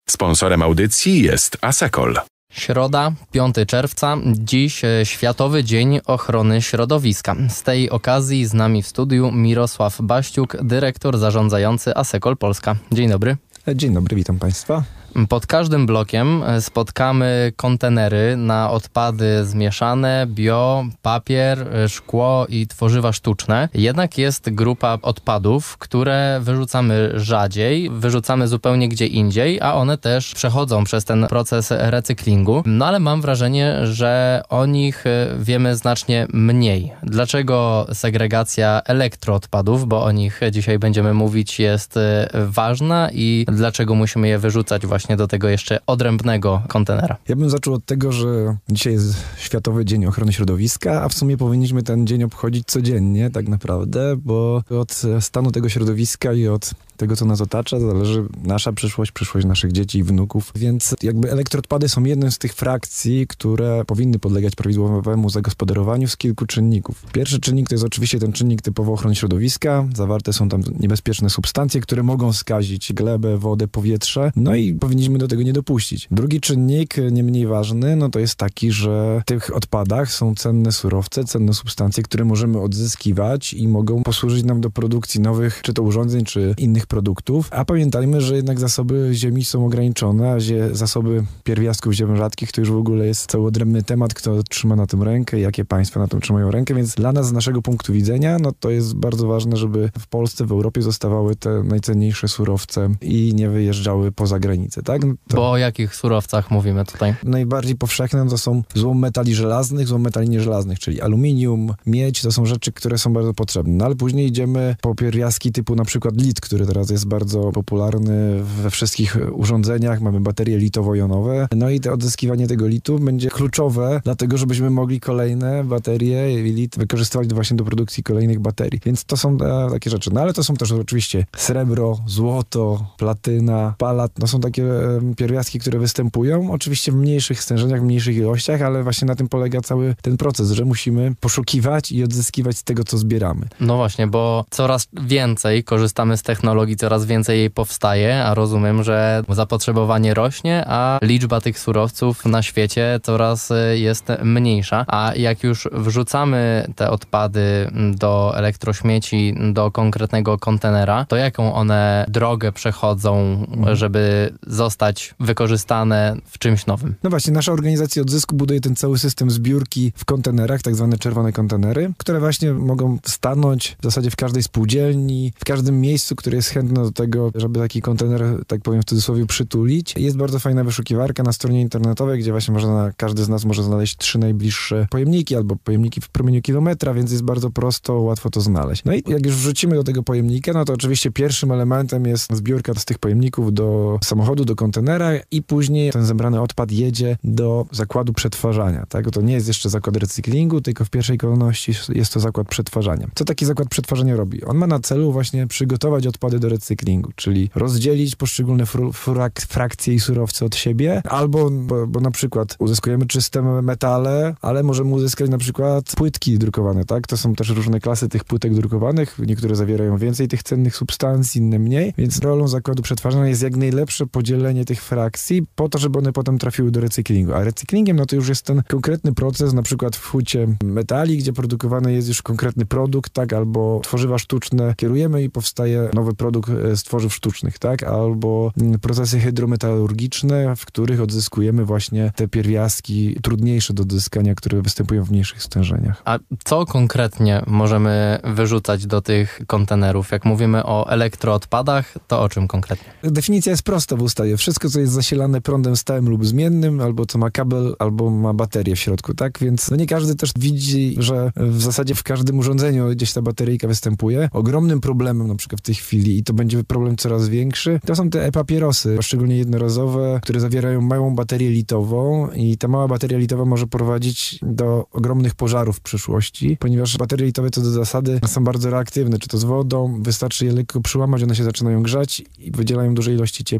Sponsorem audycji jest Asecol. Środa, 5 czerwca, dziś Światowy Dzień Ochrony Środowiska. Z tej okazji z nami w studiu Mirosław Baściuk, dyrektor zarządzający Asecol Polska. Dzień dobry. Dzień dobry, witam Państwa. Pod każdym blokiem spotkamy kontenery na odpady zmieszane, bio, papier, szkło i tworzywa sztuczne. Jednak jest grupa odpadów, które wyrzucamy rzadziej, wyrzucamy zupełnie gdzie indziej, a one też przechodzą przez ten proces recyklingu. No ale mam wrażenie, że o nich wiemy znacznie mniej. Dlaczego segregacja elektroodpadów, bo o nich dzisiaj będziemy mówić, jest ważna i dlaczego musimy je wyrzucać właśnie do tego jeszcze odrębnego kontenera? Ja bym zaczął od tego, że dzisiaj jest Światowy Dzień Ochrony Środowiska, a w sumie powinniśmy ten dzień obchodzić codziennie tak naprawdę, bo od stanu tego środowiska i od tego, co nas otacza, zależy nasza przyszłość, przyszłość naszych dzieci i wnuków. Więc jakby elektroodpady są jedną z tych frakcji, które powinny podlegać prawidłowemu zagospodarowaniu z kilku czynników. Pierwszy czynnik to jest oczywiście ten czynnik typowo ochrony środowiska. Zawarte są tam niebezpieczne substancje, które mogą skazić glebę, wodę, powietrze. No i powinniśmy do tego nie dopuścić. Drugi czynnik, nie mniej ważny, no to jest taki, że w tych odpadach są cenne surowce, cenne substancje, które możemy odzyskiwać i mogą posłużyć nam do produkcji nowych, czy to urządzeń, czy innych produktów, a pamiętajmy, że jednak zasoby ziemi są ograniczone, a zasoby pierwiastków ziem rzadkich to już w ogóle jest cały odrębny temat, kto trzyma na tym rękę, jakie państwa na tym trzymają rękę, więc dla nas z naszego punktu widzenia, no to jest bardzo ważne, żeby w Polsce, w Europie zostawały te najcenniejsze surowce i nie wyjeżdżały poza granicę, tak? Bo o jakich surowcach mówimy tutaj? Najbardziej powszechne to są złom metali żelaznych, złom metali nieżelaznych, czyli aluminium, miedź, to są rzeczy, które są bardzo potrzebne, no ale później idziemy po pierwiastki typu na przykład lit, który teraz jest bardzo popularny we wszystkich urządzeniach. Mamy baterie litowo-jonowe. No i to odzyskiwanie tego litu będzie kluczowe, dlatego żebyśmy mogli kolejne baterie i lit wykorzystywać właśnie do produkcji kolejnych baterii. Więc to są takie rzeczy. No ale to są też oczywiście srebro, złoto, platyna, palat. To są takie pierwiastki, które występują. Oczywiście w mniejszych stężeniach, w mniejszych ilościach, ale właśnie na tym polega cały ten proces, że musimy poszukiwać i odzyskiwać z tego, co zbieramy. No właśnie, bo coraz więcej korzystamy z technologii, coraz więcej jej powstaje, a rozumiem, że zapotrzebowanie rośnie, a liczba tych surowców na świecie coraz jest mniejsza. A jak już wrzucamy te odpady do elektrośmieci, do konkretnego kontenera, to jaką one drogę przechodzą, żeby zostać wykorzystane w czymś nowym? No właśnie, nasza organizacja odzysku buduje ten cały system zbiórki w kontenerach, tak zwane czerwone kontenery, które właśnie mogą stanąć w zasadzie w każdej spółdzielni, w każdym miejscu, które jest chętne do tego, żeby taki kontener, tak powiem w cudzysłowie, przytulić. Jest bardzo fajna wyszukiwarka na stronie internetowej, gdzie właśnie każdy z nas może znaleźć 3 najbliższe pojemniki albo pojemniki w promieniu kilometra, więc jest bardzo prosto, łatwo to znaleźć. No i jak już wrzucimy do tego pojemnika, no to oczywiście pierwszym elementem jest zbiórka z tych pojemników do samochodu, do kontenera i później ten zebrany odpad jedzie do zakładu przetwarzania. Tak? To nie jest jeszcze zakład recyklingu, tylko w pierwszej kolejności jest to zakład przetwarzania. Co taki zakład przetwarzania robi? On ma na celu właśnie przygotować odpady do recyklingu, czyli rozdzielić poszczególne frakcje i surowce od siebie, albo bo na przykład uzyskujemy czyste metale, ale możemy uzyskać na przykład płytki drukowane, tak? To są też różne klasy tych płytek drukowanych, niektóre zawierają więcej tych cennych substancji, inne mniej, więc rolą zakładu przetwarzania jest jak najlepsze podzielenie tych frakcji po to, żeby one potem trafiły do recyklingu. A recyklingiem no to już jest ten konkretny proces, na przykład w hucie metali, gdzie produkowany jest już konkretny produkt, tak? Albo tworzywa sztuczne kierujemy i powstaje nowy produkt z tworzyw sztucznych, tak? Albo procesy hydrometalurgiczne, w których odzyskujemy właśnie te pierwiastki trudniejsze do odzyskania, które występują w mniejszych stężeniach. A co konkretnie możemy wyrzucać do tych kontenerów? Jak mówimy o elektroodpadach, to o czym konkretnie? Definicja jest prosta w ustawie. Wszystko, co jest zasilane prądem stałym lub zmiennym, albo co ma kabel, albo ma baterię w środku, tak? Więc no nie każdy też widzi, że w zasadzie w każdym urządzeniu gdzieś ta bateryjka występuje. Ogromnym problemem na przykład w tej chwili, i to będzie problem coraz większy, to są te e-papierosy, szczególnie jednorazowe, które zawierają małą baterię litową i ta mała bateria litowa może prowadzić do ogromnych pożarów w przyszłości, ponieważ baterie litowe co do zasady są bardzo reaktywne, czy to z wodą, wystarczy je lekko przyłamać, one się zaczynają grzać i wydzielają duże ilości ciepła i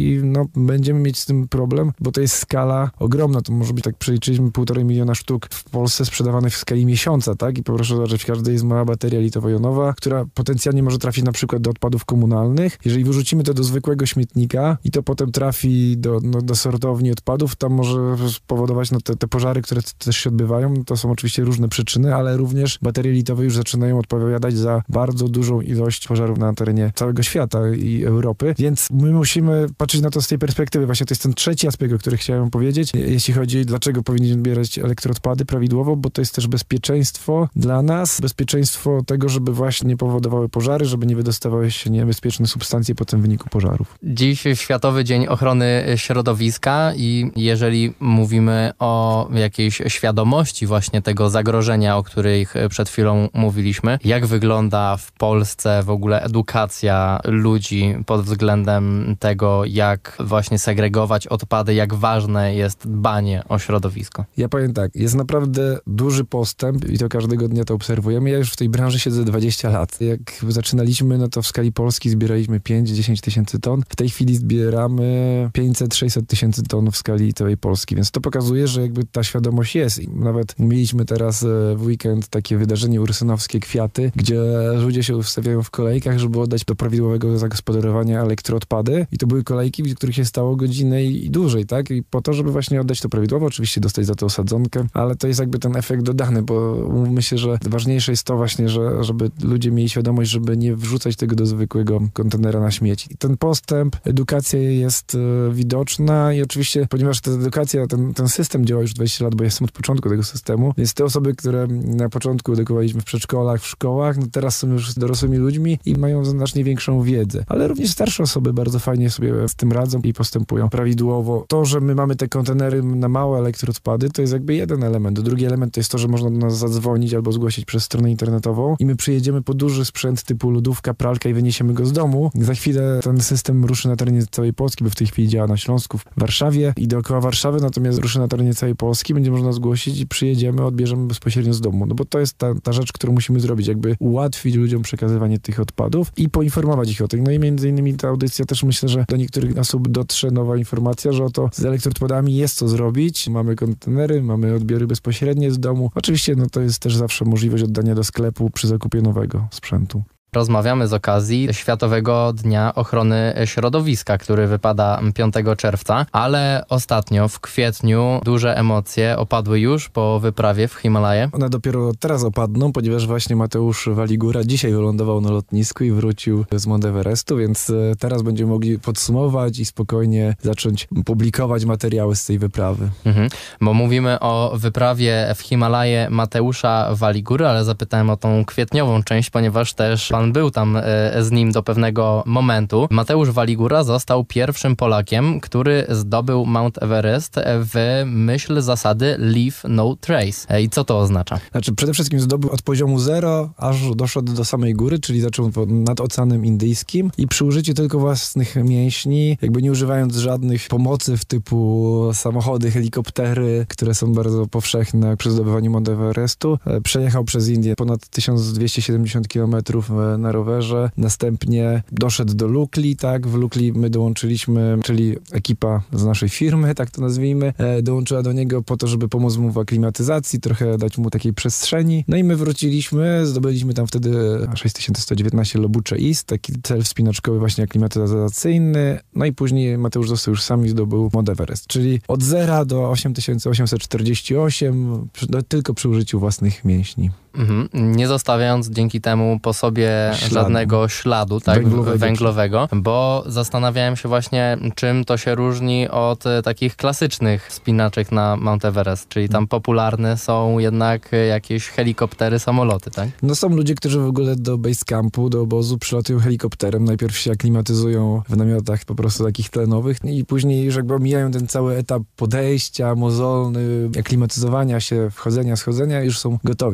i no, będziemy mieć z tym problem, bo to jest skala ogromna. To może być, tak przeliczyliśmy, 1,5 miliona sztuk w Polsce sprzedawanych w skali miesiąca, tak? I proszę zobaczyć, w każdej jest mała bateria litowo-jonowa, która potencjalnie może trafić na przykład do odpadów komunalnych. Jeżeli wyrzucimy to do zwykłego śmietnika i to potem trafi do sortowni odpadów, tam może spowodować te pożary, które też się odbywają. To są oczywiście różne przyczyny, ale również baterie litowe już zaczynają odpowiadać za bardzo dużą ilość pożarów na terenie całego świata i Europy, więc my musimy patrzeć na to z tej perspektywy. Właśnie to jest ten trzeci aspekt, o którym chciałem powiedzieć, jeśli chodzi, dlaczego powinniśmy odbierać elektroodpady prawidłowo, bo to jest też bezpieczeństwo dla nas, bezpieczeństwo tego, żeby właśnie nie powodowały pożary, żeby nie wydostawały się niebezpieczne substancje potem w wyniku pożarów. Dziś Światowy Dzień Ochrony Środowiska i jeżeli mówimy o jakiejś świadomości właśnie tego zagrożenia, o których przed chwilą mówiliśmy, jak wygląda w Polsce w ogóle edukacja ludzi pod względem tego, jak właśnie segregować odpady, jak ważne jest dbanie o środowisko? Ja powiem tak, jest naprawdę duży postęp i to każdego dnia to obserwujemy. Ja już w tej branży siedzę 20 lat. Jak zaczynaliśmy, no to w skali Polski zbieraliśmy 5-10 tysięcy ton. W tej chwili zbieramy 500-600 tysięcy ton w skali całej Polski, więc to pokazuje, że jakby ta świadomość jest. I nawet mieliśmy teraz w weekend takie wydarzenie ursynowskie Kwiaty, gdzie ludzie się ustawiają w kolejkach, żeby oddać do prawidłowego zagospodarowania elektroodpady i to były kolejki, w których się stało godzinę i dłużej, tak? I po to, żeby właśnie oddać to prawidłowo, oczywiście dostać za to osadzonkę, ale to jest jakby ten efekt dodany, bo umówmy się, że ważniejsze jest to właśnie, żeby ludzie mieli świadomość, żeby nie wrzucać tego do zwykłego kontenera na śmieci. I ten postęp, edukacja jest widoczna i oczywiście, ponieważ ta edukacja, ten system działa już 20 lat, bo jestem od początku tego systemu, więc te osoby, które na początku edukowaliśmy w przedszkolach, w szkołach, no teraz są już dorosłymi ludźmi i mają znacznie większą wiedzę. Ale również starsze osoby bardzo fajnie sobie z tym radzą i postępują prawidłowo. To, że my mamy te kontenery na małe elektroodpady, to jest jakby jeden element. Drugi element to jest to, że można do nas zadzwonić albo zgłosić przez stronę internetową i my przyjedziemy po duży sprzęt typu lodówka, pralka i wyniesiemy go z domu. Za chwilę ten system ruszy na terenie całej Polski, bo w tej chwili działa na Śląsku, w Warszawie i dookoła Warszawy, natomiast ruszy na terenie całej Polski, będzie można zgłosić i przyjedziemy, odbierzemy bezpośrednio z domu. No bo to jest ta rzecz, którą musimy zrobić, jakby ułatwić ludziom przekazywanie tych odpadów i poinformować ich o tym. No i między innymi ta audycja też myślę, że do niektórych osób dotrze nowa informacja, że oto z elektroodpadami jest co zrobić. Mamy kontenery, mamy odbiory bezpośrednie z domu. Oczywiście no to jest też zawsze możliwość oddania do sklepu przy zakupie nowego sprzętu. Rozmawiamy z okazji Światowego Dnia Ochrony Środowiska, który wypada 5 czerwca, ale ostatnio w kwietniu duże emocje opadły już po wyprawie w Himalaje. One dopiero teraz opadną, ponieważ właśnie Mateusz Waligura dzisiaj wylądował na lotnisku i wrócił z Mount Everestu, więc teraz będziemy mogli podsumować i spokojnie zacząć publikować materiały z tej wyprawy. Bo mówimy o wyprawie w Himalaje Mateusza Waligury, ale zapytałem o tą kwietniową część, ponieważ też pan był tam z nim do pewnego momentu. Mateusz Waligura został pierwszym Polakiem, który zdobył Mount Everest w myśl zasady Leave No Trace. I co to oznacza? Znaczy przede wszystkim zdobył od poziomu 0, aż doszedł do samej góry, czyli zaczął nad Oceanem Indyjskim i przy użyciu tylko własnych mięśni, jakby nie używając żadnych pomocy w typu samochody, helikoptery, które są bardzo powszechne przy zdobywaniu Mount Everestu, przejechał przez Indię ponad 1270 km na rowerze, następnie doszedł do Lukli, tak, w Lukli my dołączyliśmy, czyli ekipa z naszej firmy, tak to nazwijmy, dołączyła do niego po to, żeby pomóc mu w aklimatyzacji, trochę dać mu takiej przestrzeni, no i my wróciliśmy, zdobyliśmy tam wtedy 6119 Lobucze East, taki cel wspinaczkowy właśnie aklimatyzacyjny, no i później Mateusz został już sam i zdobył Mount Everest, czyli od 0 do 8848 tylko przy użyciu własnych mięśni. Nie zostawiając dzięki temu po sobie żadnego śladu, tak, węglowego, bo zastanawiałem się właśnie, czym to się różni od takich klasycznych wspinaczek na Mount Everest, czyli tam popularne są jednak jakieś helikoptery, samoloty, tak? No są ludzie, którzy w ogóle do base campu, do obozu przylatują helikopterem, najpierw się aklimatyzują w namiotach po prostu takich tlenowych i później już jakby omijają ten cały etap podejścia, mozolny, aklimatyzowania się, wchodzenia, schodzenia, już są gotowi, tak? Później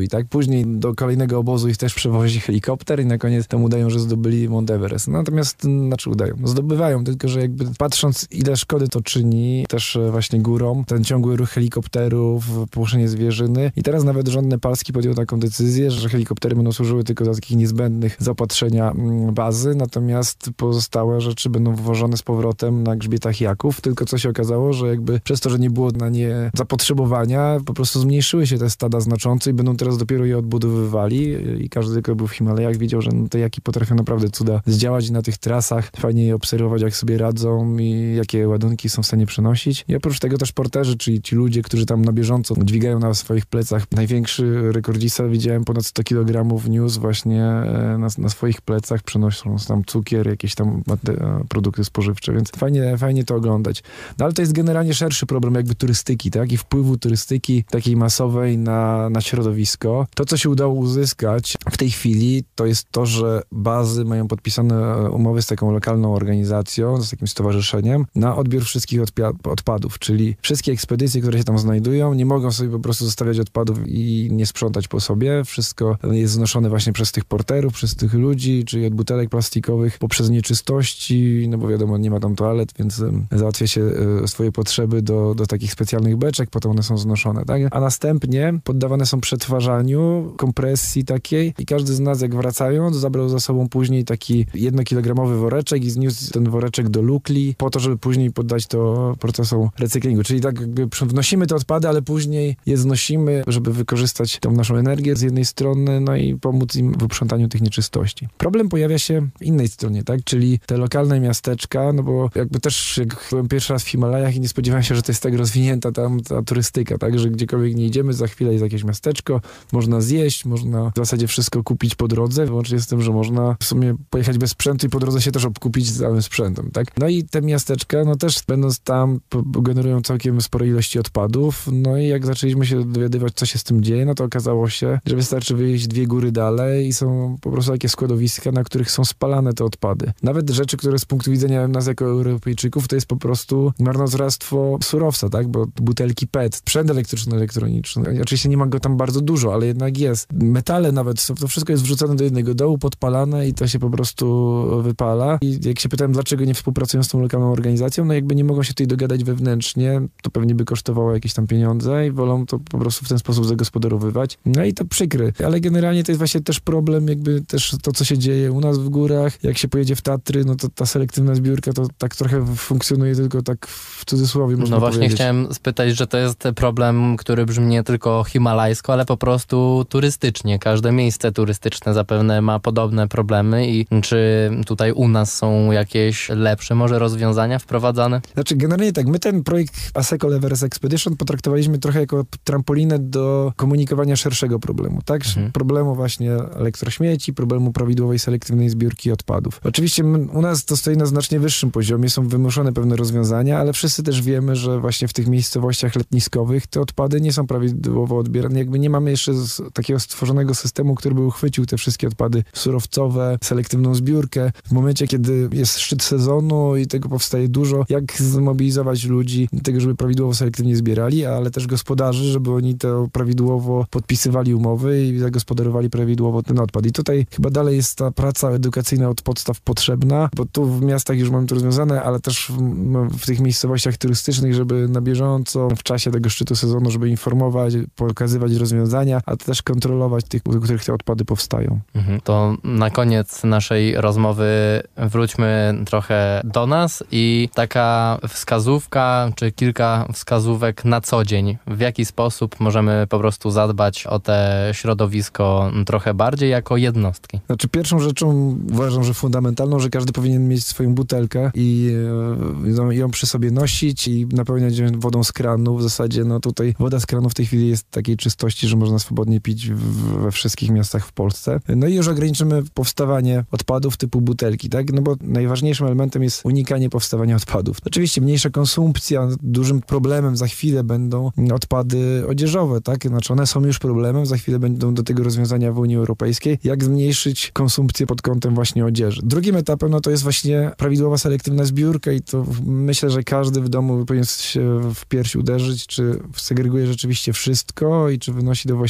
później do kolejnego obozu ich też przewozi helikopter i na koniec tam udają, że zdobyli Mount Everest. Natomiast, zdobywają, tylko że jakby patrząc, ile szkody to czyni też właśnie górom, ten ciągły ruch helikopterów, położenie zwierzyny i teraz nawet rząd nepalski podjął taką decyzję, że helikoptery będą służyły tylko do takich niezbędnych zaopatrzenia bazy, natomiast pozostałe rzeczy będą wwożone z powrotem na grzbietach jaków, tylko co się okazało, że jakby przez to, że nie było na nie zapotrzebowania, po prostu zmniejszyły się te stada znacząco i będą teraz dopiero je odbudowywali i każdy, kto był w Himalajach, widział, że te jaki potrafią naprawdę cuda zdziałać na tych trasach, fajnie je obserwować, jak sobie radzą i jakie ładunki są w stanie przenosić. I oprócz tego też porterzy, czyli ci ludzie, którzy tam na bieżąco dźwigają na swoich plecach. Największy rekordzista, widziałem, ponad 100 kg niósł właśnie na swoich plecach, przenosząc tam cukier, jakieś tam produkty spożywcze, więc fajnie to oglądać. No ale to jest generalnie szerszy problem jakby turystyki, tak? I wpływu turystyki takiej masowej na środowisko. To, co się udało uzyskać w tej chwili, to jest to, że bazy mają podpisane umowy z taką lokalną organizacją, z takim stowarzyszeniem, na odbiór wszystkich odpadów, czyli wszystkie ekspedycje, które się tam znajdują, nie mogą sobie po prostu zostawiać odpadów i nie sprzątać po sobie. Wszystko jest znoszone właśnie przez tych porterów, przez tych ludzi, czyli od butelek plastikowych, poprzez nieczystości, no bo wiadomo, nie ma tam toalet, więc załatwia się swoje potrzeby do takich specjalnych beczek, potem one są znoszone, tak? A następnie poddawane są przetwarzaniu, kompresji takiej i każdy z nas, jak wracając, zabrał za sobą później taki 1-kilogramowy woreczek i zniósł ten woreczek do lukli po to, żeby później poddać to procesom recyklingu. Czyli tak jakby wnosimy te odpady, ale później je znosimy, żeby wykorzystać tą naszą energię z jednej strony, no i pomóc im w uprzątaniu tych nieczystości. Problem pojawia się w innej stronie, tak? Czyli te lokalne miasteczka, no bo jakby też jak byłem pierwszy raz w Himalajach i nie spodziewałem się, że to jest tak rozwinięta tam ta turystyka, tak? Że gdziekolwiek nie idziemy, za chwilę jest jakieś miasteczko, można zjeść, można w zasadzie wszystko kupić po drodze, łącznie z tym, że można w sumie pojechać bez sprzętu i po drodze się też obkupić całym sprzętem, tak? No i te miasteczka, no też będąc tam, generują całkiem spore ilości odpadów, no i jak zaczęliśmy się dowiadywać, co się z tym dzieje, no to okazało się, że wystarczy wyjść 2 góry dalej i są po prostu takie składowiska, na których są spalane te odpady. Nawet rzeczy, które z punktu widzenia nas jako Europejczyków, to jest po prostu marnotrawstwo surowca, tak? Bo butelki PET, sprzęt elektroniczny, oczywiście nie ma go tam bardzo dużo, ale jednak jest. Metale nawet, to wszystko jest wrzucone do jednego dołu, podpalane i to się po prostu wypala. I jak się pytałem, dlaczego nie współpracują z tą lokalną organizacją, no jakby nie mogą się tutaj dogadać wewnętrznie, to pewnie by kosztowało jakieś tam pieniądze i wolą to po prostu w ten sposób zagospodarowywać. No i to przykry. Ale generalnie to jest właśnie też problem, jakby też to, co się dzieje u nas w górach. Jak się pojedzie w Tatry, no to ta selektywna zbiórka to tak trochę funkcjonuje tylko tak w cudzysłowie, można powiedzieć. No właśnie chciałem spytać, że to jest problem, który brzmi nie tylko himalajsko, ale po prostu turystycznie. Każde miejsce turystyczne zapewne ma podobne problemy i czy tutaj u nas są jakieś lepsze może rozwiązania wprowadzane? Znaczy generalnie tak, my ten projekt ASECOL Everest Expedition potraktowaliśmy trochę jako trampolinę do komunikowania szerszego problemu, tak? Problemu właśnie elektrośmieci, problemu prawidłowej selektywnej zbiórki odpadów. Oczywiście u nas to stoi na znacznie wyższym poziomie, są wymuszone pewne rozwiązania, ale wszyscy też wiemy, że właśnie w tych miejscowościach letniskowych te odpady nie są prawidłowo odbierane. Jakby nie mamy jeszcze takiego stworzonego systemu, który by uchwycił te wszystkie odpady surowcowe, selektywną zbiórkę. W momencie, kiedy jest szczyt sezonu i tego powstaje dużo, jak zmobilizować ludzi do tego, żeby prawidłowo selektywnie zbierali, ale też gospodarzy, żeby oni to prawidłowo podpisywali umowy i zagospodarowali prawidłowo ten odpad. I tutaj chyba dalej jest ta praca edukacyjna od podstaw potrzebna, bo tu w miastach już mamy to rozwiązane, ale też w tych miejscowościach turystycznych, żeby na bieżąco w czasie tego szczytu sezonu, żeby informować, pokazywać rozwiązania, a też kontrolować tych, u których te odpady powstają. To na koniec naszej rozmowy wróćmy trochę do nas i taka wskazówka, czy kilka wskazówek na co dzień. W jaki sposób możemy po prostu zadbać o te środowisko trochę bardziej jako jednostki? Znaczy pierwszą rzeczą uważam, że fundamentalną, że każdy powinien mieć swoją butelkę i ją przy sobie nosić i napełniać ją wodą z kranu. W zasadzie no tutaj woda z kranu w tej chwili jest takiej czystości, że można swobodnie pić we wszystkich miastach w Polsce. No i już ograniczymy powstawanie odpadów typu butelki, tak? No bo najważniejszym elementem jest unikanie powstawania odpadów. Oczywiście mniejsza konsumpcja, dużym problemem za chwilę będą odpady odzieżowe, tak? Znaczy one są już problemem, za chwilę będą do tego rozwiązania w Unii Europejskiej, jak zmniejszyć konsumpcję pod kątem właśnie odzieży. Drugim etapem no to jest właśnie prawidłowa selektywna zbiórka i to myślę, że każdy w domu powinien się w pierś uderzyć, czy segreguje rzeczywiście wszystko i czy wynosi do właściwych pojemników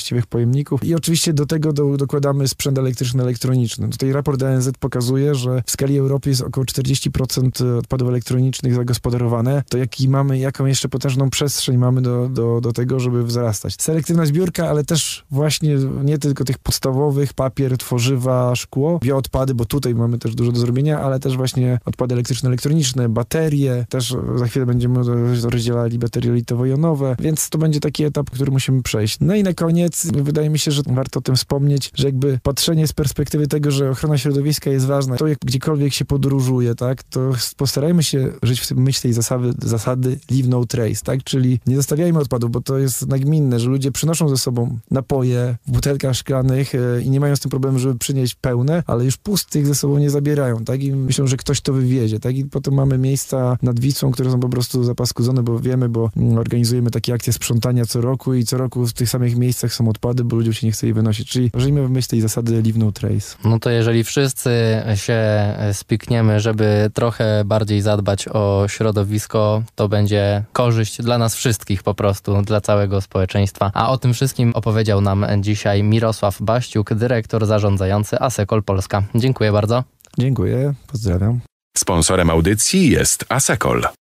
pojemników. I oczywiście do tego dokładamy sprzęt elektryczny, elektroniczny. Tutaj raport ONZ pokazuje, że w skali Europy jest około 40% odpadów elektronicznych zagospodarowane. To jaką jeszcze potężną przestrzeń mamy do tego, żeby wzrastać. Selektywna zbiórka, ale też właśnie nie tylko tych podstawowych, papier, tworzywa, szkło, bioodpady, bo tutaj mamy też dużo do zrobienia, ale też właśnie odpady elektryczne, elektroniczne, baterie, też za chwilę będziemy rozdzielali baterie litowo-jonowe, więc to będzie taki etap, który musimy przejść. No i na koniec wydaje mi się, że warto o tym wspomnieć, że jakby patrzenie z perspektywy tego, że ochrona środowiska jest ważna, to jak gdziekolwiek się podróżuje, tak, to postarajmy się żyć w myśl tej zasady leave no trace, tak, czyli nie zostawiajmy odpadów, bo to jest nagminne, że ludzie przynoszą ze sobą napoje w butelkach szklanych i nie mają z tym problemu, żeby przynieść pełne, ale już pustych ze sobą nie zabierają, tak, i myślą, że ktoś to wywiezie, tak, i potem mamy miejsca nad Wisłą, które są po prostu zapaskudzone, bo wiemy, bo organizujemy takie akcje sprzątania co roku i co roku w tych samych miejscach są odpady, bo ludziom się nie chce je wynosić, czyli żyjmy w myśl tej zasady leave no trace. No to jeżeli wszyscy się spikniemy, żeby trochę bardziej zadbać o środowisko, to będzie korzyść dla nas wszystkich po prostu, dla całego społeczeństwa. A o tym wszystkim opowiedział nam dzisiaj Mirosław Baściuk, dyrektor zarządzający ASECOL Polska. Dziękuję bardzo. Dziękuję, pozdrawiam. Sponsorem audycji jest ASECOL.